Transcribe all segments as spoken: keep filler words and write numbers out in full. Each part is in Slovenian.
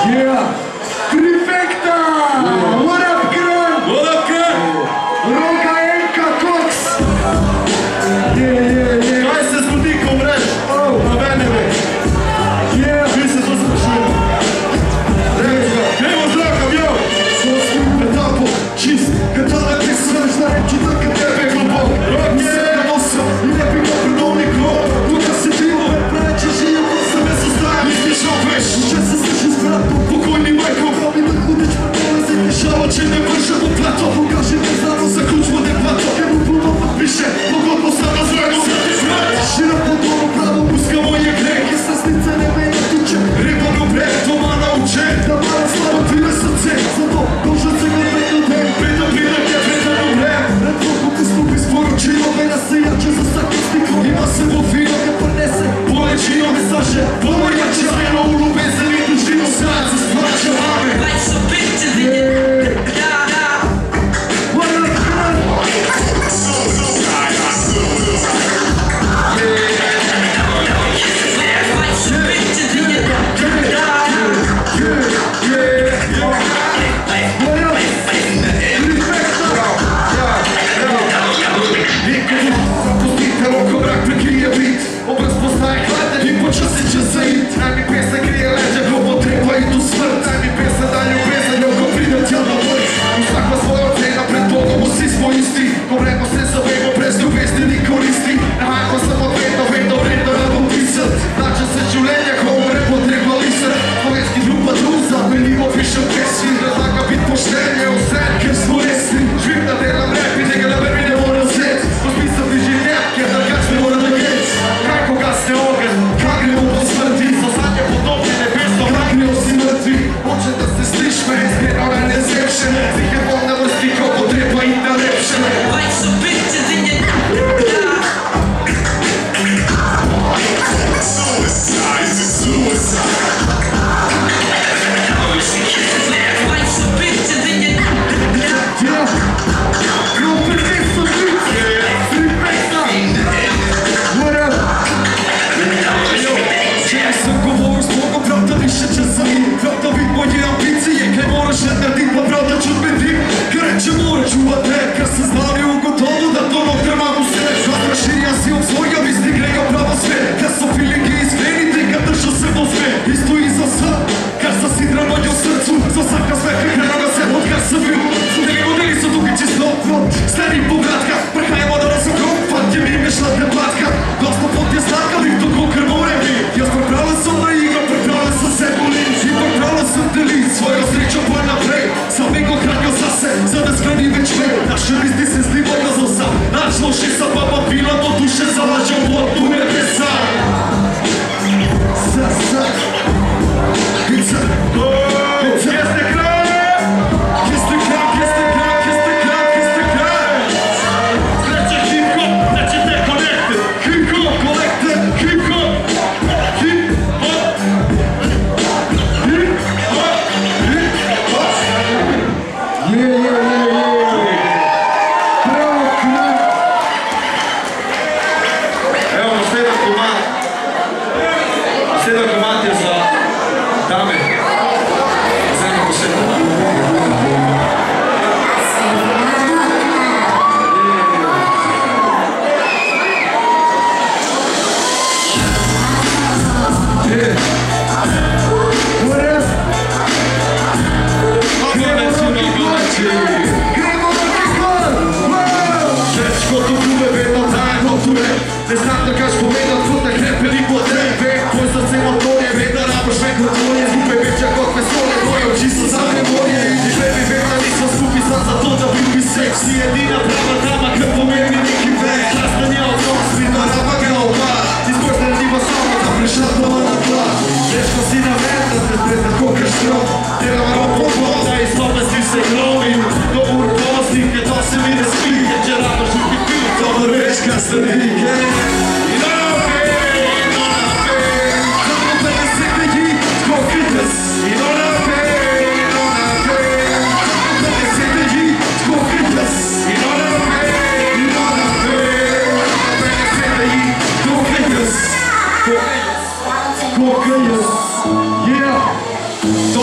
Todos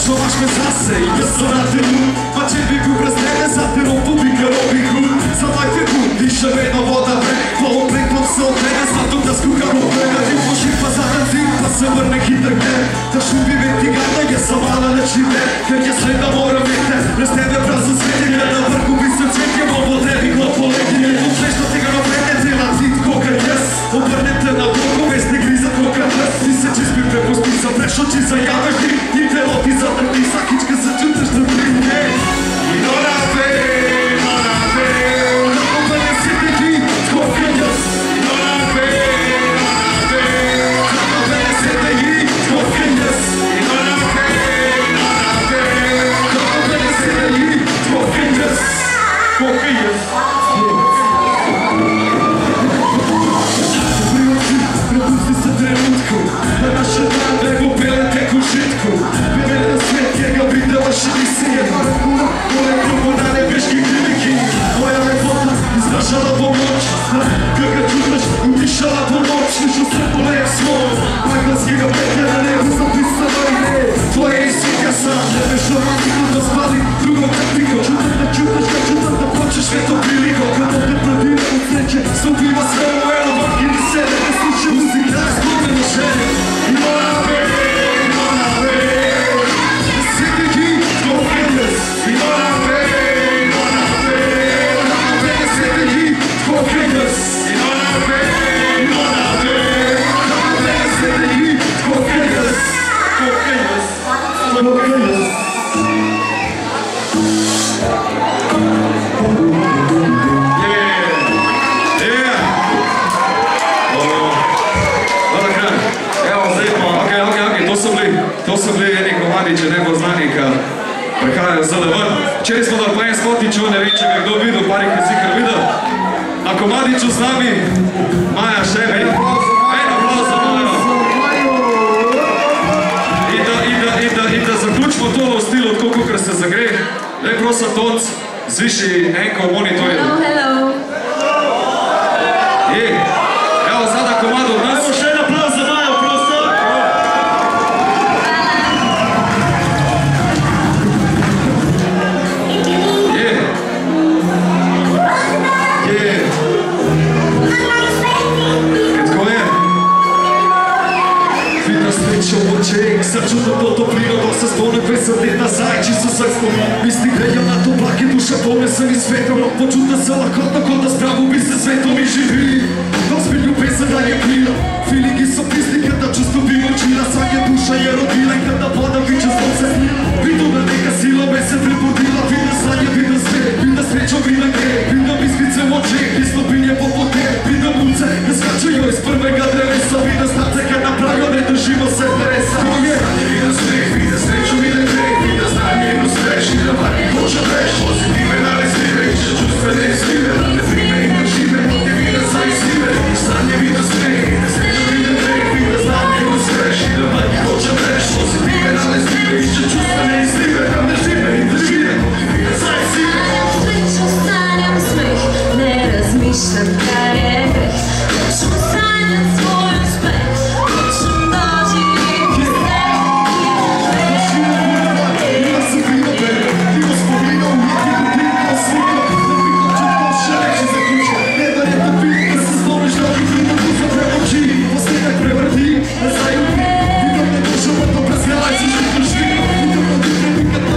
Що maš me zase i da sam na tebu Ma tebi bi brez mene zaterom publika Robin Hood Za majte put, diše veno voda vre Polo preklop se od mene, zato da skuka robe Da ti poši pa zarazi, pa se vrne hitak ne Da šubi veti gada, je sam mala neči ne Jer je sve da mora vete, brez tebe prazno svetje Na vrhu bi se čekje, ovo trebi glopo legine Tu sve što ti ga navrede, tela tit koga jes Obrnete na boku, već ne griza koga jes Ti se čizbi prepusti za prešoći za javežni I telo ti zatrti, sakička se čuteš na prije I dorate, dorate Kako mene sjeti ti, koga jes I dorate, dorate Kako mene sjeti ti, koga jes I dorate, dorate Kako mene sjeti ti, koga jes Koga jes Prepusti se trenutku Da naše dane gubele teku žitku Bebe na svijet njega videla širi svijet Moje probodane beški kliniki Moja lepota izražala pomoć Kada čutaš utišala pomoć Nišo se poleje svoj Moj glas njega petlja na nebu zapisano ime Tvoje isvika sam Ne veš romantiku da spali drugom takviko Čutam da čutaš da čutam da počeš sve to priliko Kada te prodire od sreće Stupima sve u elova Ili sede ne sluče muzika Spomenu žene I mora be I mora be Sjeti ti koga jes I mora be I mora be Kako mene sjeti ti koga jes I mora be I mora be Kako mene sjeti ti koga jes Koga jes Koga jes To so bili eni komadiči nepoznanika, prihajajo zelo ven. Včeraj smo dali pa en spotič, ne vem, če ga kdo videl, par jih je sicer videl. A komadiču z nami, Maja Šebe. En aplauz za Majo. In da zaključimo tolo v stilu, tako kakor se zagre. Lej prosim, Toc, zviši enko v monitorju. Hello, hello. Je, evo sada komado od nas. Evo še en aplauz za Majo, prosim. Sad čutam to toplino, dok se spone pedeset let nazaj, čisto sve spomin. Misli grejo na to plake, duša ponesenim svetom, no počuta se lakotno, ko da zdravu bi se svetom i živi. Dok zbilju pesem da je krila, feelingi su pisni kada čustvo bi učila, svake duša je rodila i kada voda biće slonce. Vidu da neka sila me se prebudila, vidim sanje, vidim sve, vidim srećo, vidim gre, vidim iskrice u oči, islopinje poput te, vidim ulice, ne skačaju iz prvega drevesa, vidim starce kad napravio, ne držimo se dresa. Stanje vidim smeh, vidim sreću, vidim greh, vidim znanje i uspeš i da vaki hoće veš. Pozitive nalezljive, iće čustvene izlive, ne prime i ne žive, motivira za izlive. Stanje vidim smeh, vidim sreću, vidim greh, vidim znanje i uspeš i da vaki hoće veš. Pozitive nalezljive, iće čustvene izlive, ne žive i ne žive, motivira za izlive. Sreću sanjam smeh, ne razmišljam da je greh. Hoću sanjam svoj uspeh, hoću doživjeti sve. Znaju, vidim da duša, pa to prezgledaj, si što živi. Vidim da ti trebi kad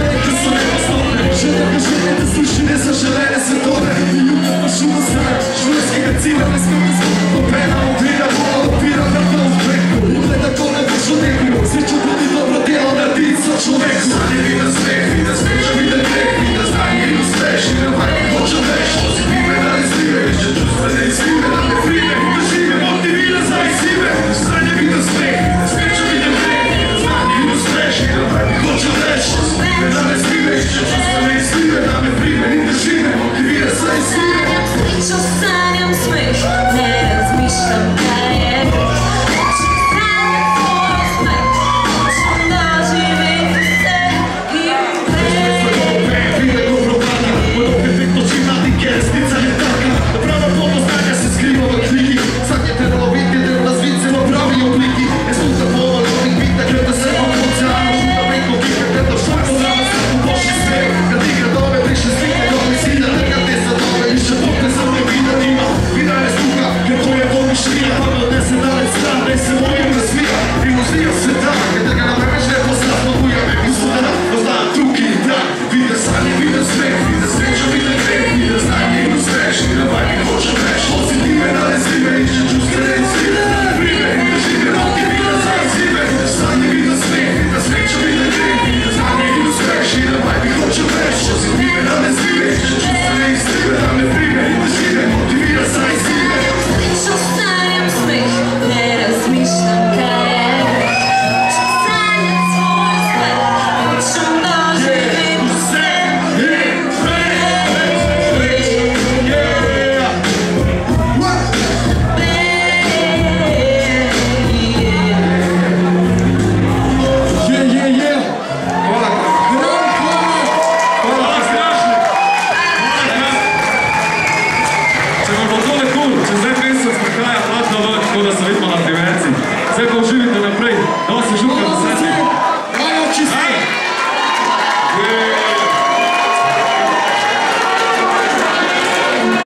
tako da se vidimo na primerci. Zdaj pa uživite naprej, da vas je žuka na sebi. Dajo čisto!